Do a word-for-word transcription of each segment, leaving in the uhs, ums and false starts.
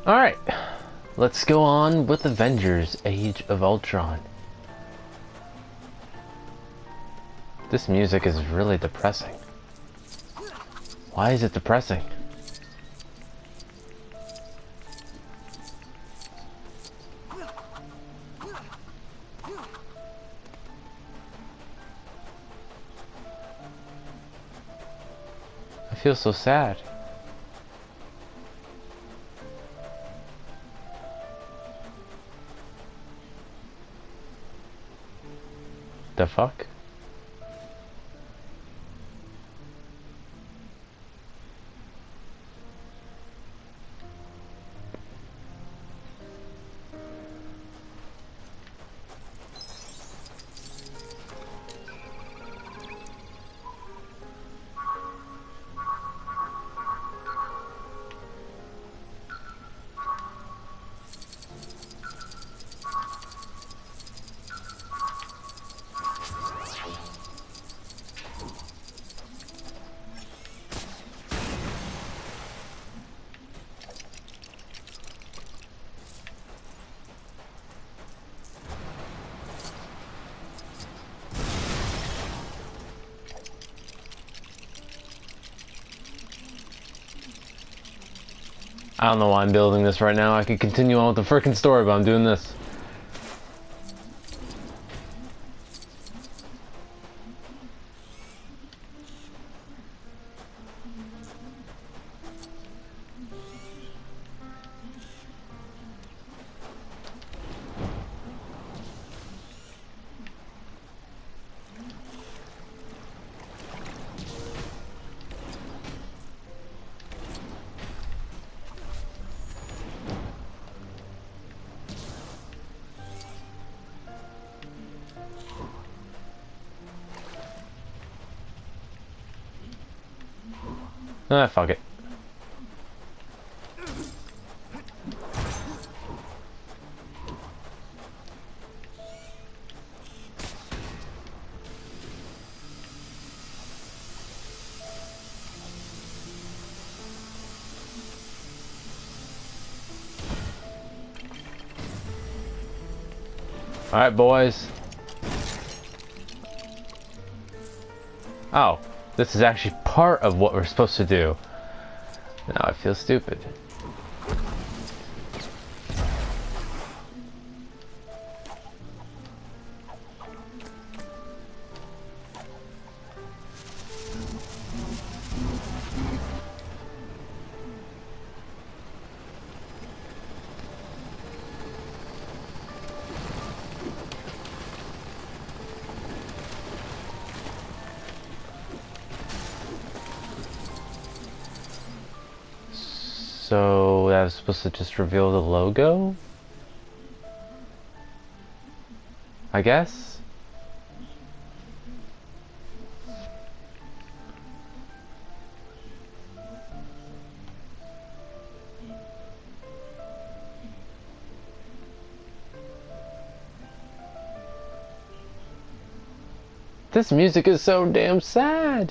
Alright, let's go on with Avengers Age of Ultron. This music is really depressing. Why is it depressing? I feel so sad. The fuck? I don't know why I'm building this right now. I could continue on with the frickin' story, but I'm doing this. Ah, fuck it. Alright, boys. Oh, this is actually part of what we're supposed to do. Now I feel stupid. So I was supposed to just reveal the logo? I guess? This music is so damn sad!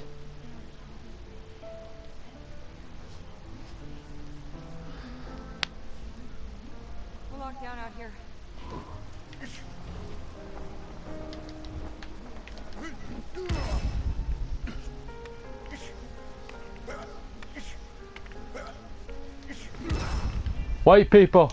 Down out here. White people!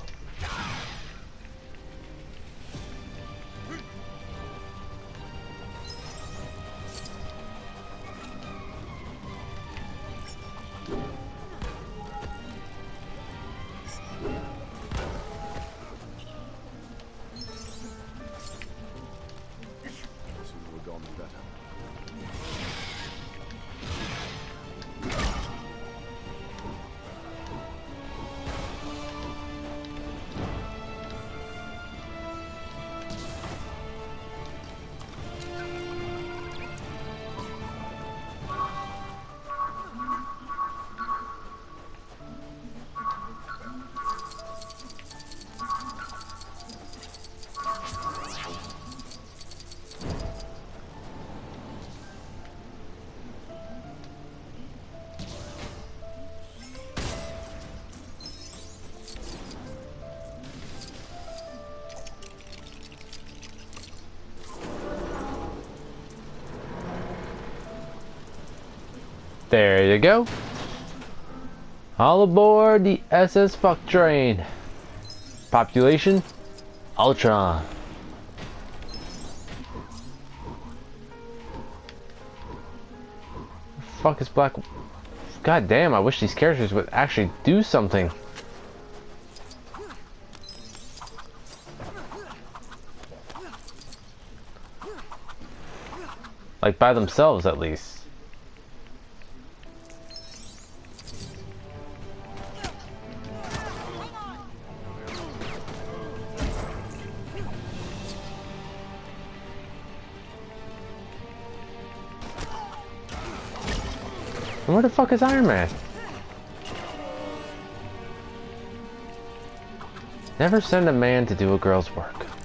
There you go. All aboard the S S Fuck Train. Population Ultron. Fuck is Black? God damn, I wish these characters would actually do something. Like by themselves at least. And where the fuck is Iron Man? Never send a man to do a girl's work.